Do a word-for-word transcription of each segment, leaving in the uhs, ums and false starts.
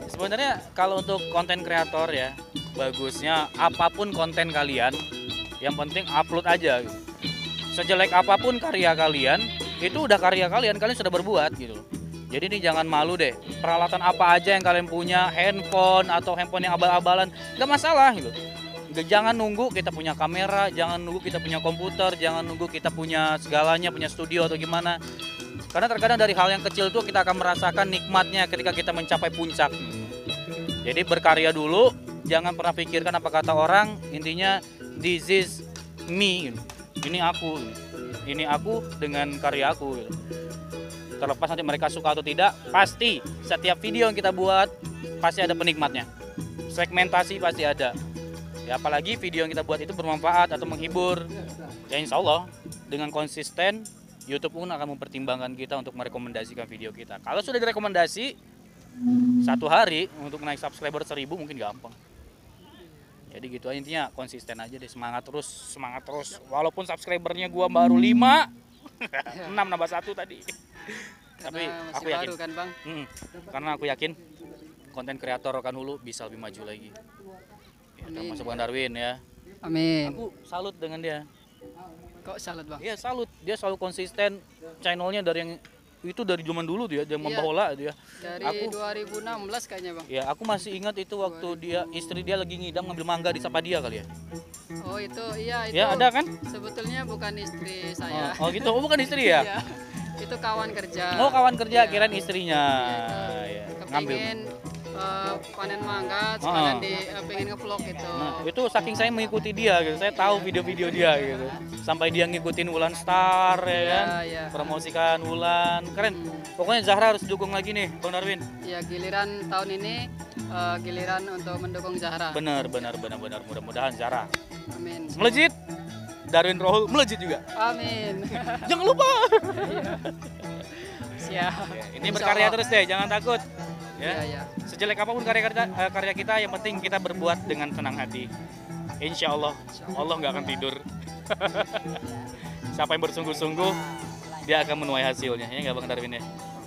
Sebenarnya kalau untuk konten kreator ya, bagusnya apapun konten kalian, yang penting upload aja gitu. Sejelek apapun karya kalian, itu udah karya kalian, kalian sudah berbuat gitu. Jadi ini jangan malu deh, peralatan apa aja yang kalian punya, handphone atau handphone yang abal-abalan, nggak masalah gitu. Jangan nunggu kita punya kamera, jangan nunggu kita punya komputer, jangan nunggu kita punya segalanya, punya studio atau gimana. Karena terkadang dari hal yang kecil tuh kita akan merasakan nikmatnya ketika kita mencapai puncak. Jadi berkarya dulu, jangan pernah pikirkan apa kata orang, intinya this is me, ini aku, ini aku dengan karya aku. Terlepas nanti mereka suka atau tidak, pasti setiap video yang kita buat pasti ada penikmatnya. Segmentasi pasti ada. Ya, apalagi video yang kita buat itu bermanfaat atau menghibur, ya insya Allah dengan konsisten YouTube pun akan mempertimbangkan kita untuk merekomendasikan video kita. Kalau sudah direkomendasi satu hari untuk naik subscriber seribu mungkin gampang. Jadi gitu aja, intinya konsisten aja deh, semangat terus, semangat terus. Walaupun subscribernya gua baru lima, enam nambah satu tadi. Tapi aku yakin, baru kan, Bang? Hmm, karena aku yakin konten kreator Rokan Hulu bisa lebih maju lagi. Ya, termasuk Bang Darwin ya. Amin. Aku salut dengan dia. Kok salut, Bang? Iya salut, dia selalu konsisten channelnya dari yang itu dari zaman dulu dia, dia membawa dia. Dari aku, dua ribu enam belas kayaknya, Bang. Ya, aku masih ingat itu waktu dia istri dia lagi ngidam ngambil mangga di Sapadia kali ya. Oh, itu iya itu. Ya, ada kan? Sebetulnya bukan istri saya. Oh, oh gitu. Oh, bukan istri ya? Iya. Itu kawan kerja. Oh, kawan kerja, Ya. kirain istrinya. Ya, Ya, ngambil uh, panen mangga sekalian Oh. di uh, pengen ngevlog gitu. Nah, itu saking saya mengikuti dia gitu. Saya tahu video-video dia gitu. Sampai dia ngikutin Wulan Star ya kan. Ya, ya. Promosikan Wulan. Keren. Pokoknya Zahra harus dukung lagi nih, Bang Darwin. Ya, giliran tahun ini uh, giliran untuk mendukung Zahra. Benar, benar, benar, benar. Mudah-mudahan Zahra Amin. melejit. Darwin Rohul melejit juga. Amin. Jangan lupa. Siap. Ya, ini berkarya terus deh, jangan takut. Ya. Ya, ya. Sejelek apapun karya kita, karya kita, yang penting kita berbuat dengan senang hati. Insya Allah, Allah nggak akan tidur. Siapa yang bersungguh-sungguh, dia akan menuai hasilnya. Ya nggak Bang Darwin ya?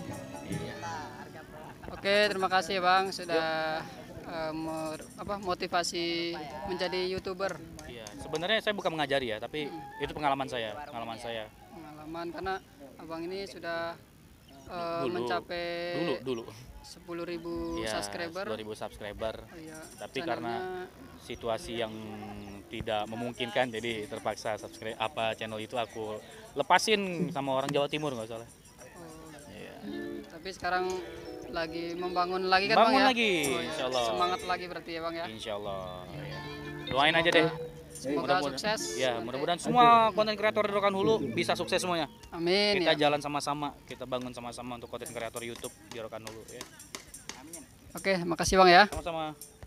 Oke, terima kasih Bang sudah uh, mer- apa, motivasi menjadi YouTuber. Iya, sebenarnya saya bukan mengajari ya, tapi itu pengalaman saya, pengalaman saya. Pengalaman karena Abang ini sudah uh, Dulu, mencapai Dulu, dulu. sepuluh ribu Ya, subscriber. sepuluh ribu subscriber. Oh, iya. Tapi Channelnya- karena situasi yang tidak memungkinkan, jadi terpaksa subscribe apa channel itu aku lepasin sama orang Jawa Timur nggak salah. oh, Iya. tapi sekarang lagi membangun lagi kan Bangun Bang ya? lagi, Oh, iya. insya Allah. Semangat lagi berarti ya Bang ya. Insya Allah. Ya. Doain aja deh. Semoga Mudah-mudahan- sukses. Ya, mudah-mudahan semua konten kreator di Rokan Hulu bisa sukses semuanya. Amin Kita ya. jalan sama-sama, kita bangun sama-sama untuk konten kreator YouTube di Rokan Hulu ya. Oke, makasih Bang ya. Sama-sama.